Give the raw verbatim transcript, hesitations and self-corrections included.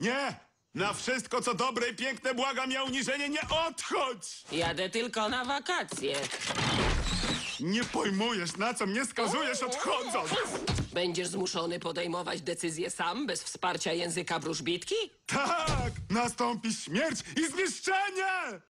Nie! Na wszystko, co dobre i piękne, błagam, ja uniżenie, nie odchodź! Jadę tylko na wakacje. Nie pojmujesz, na co mnie skazujesz odchodząc! Będziesz zmuszony podejmować decyzje sam, bez wsparcia języka wróżbitki? Tak! Nastąpi śmierć i zniszczenie!